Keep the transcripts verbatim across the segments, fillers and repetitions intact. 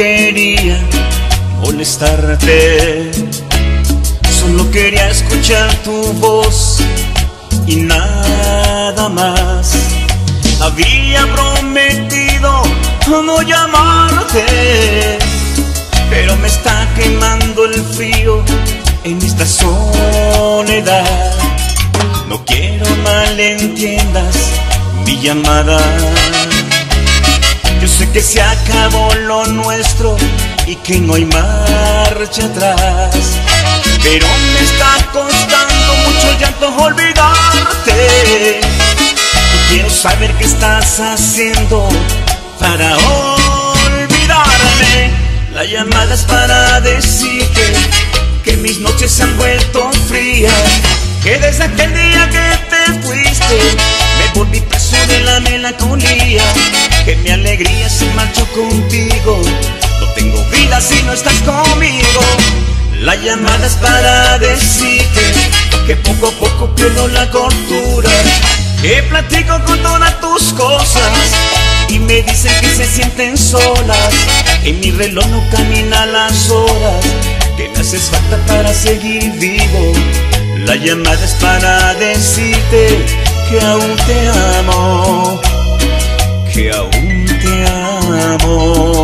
quería molestarte, solo quería escuchar tu voz y nada más. Había prometido no llamarte, pero me está quemando el frío en esta soledad. No quiero malentiendas mi llamada. Yo sé que se acabó lo nuestro y que no hay marcha atrás, pero me está costando mucho llanto olvidarte. Y quiero saber qué estás haciendo para olvidarme. La llamada es para decirte que mis noches se han vuelto frías, que desde aquel día que te fuiste me volví preso de la melancolía, que mi alegría se marchó contigo. No tengo vida si no estás conmigo. La llamada es para decirte que poco a poco pierdo la cordura, que platico con todas tus cosas y me dicen que se sienten solas, que mi reloj no camina las horas, que me haces falta para seguir vivo. La llamada es para decirte que aún te amo, que aún te amo.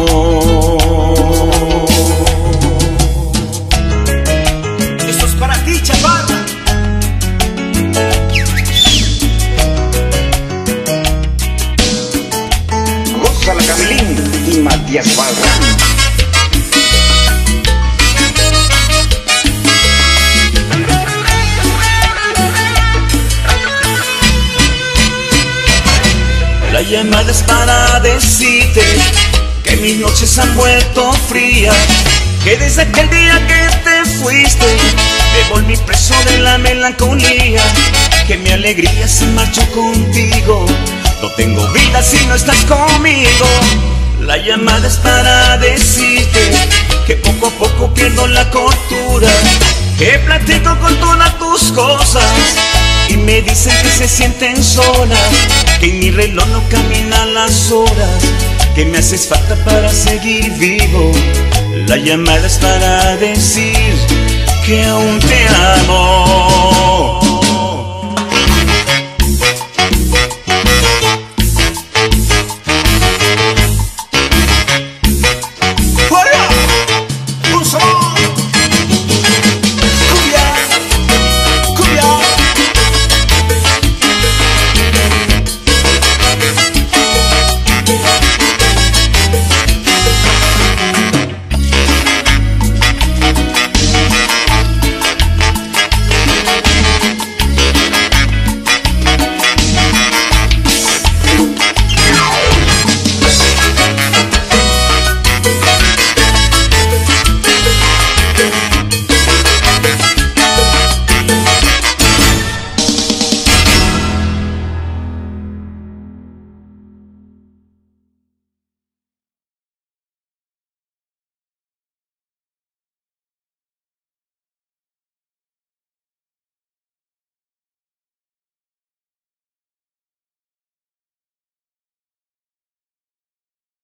Esto es para ti, chaparra. Gonzalo Camilín y Matías Valrán. La llamada es para decirte que mis noches han vuelto frías, que desde aquel día que te fuiste me volví preso de la melancolía, que mi alegría se marchó contigo. No tengo vida si no estás conmigo. La llamada es para decirte que poco a poco pierdo la cordura, que platico con todas tus cosas y me dicen que se sienten solas, que mi reloj no camina las horas, que me haces falta para seguir vivo. La llamada es para decir que aún te amo.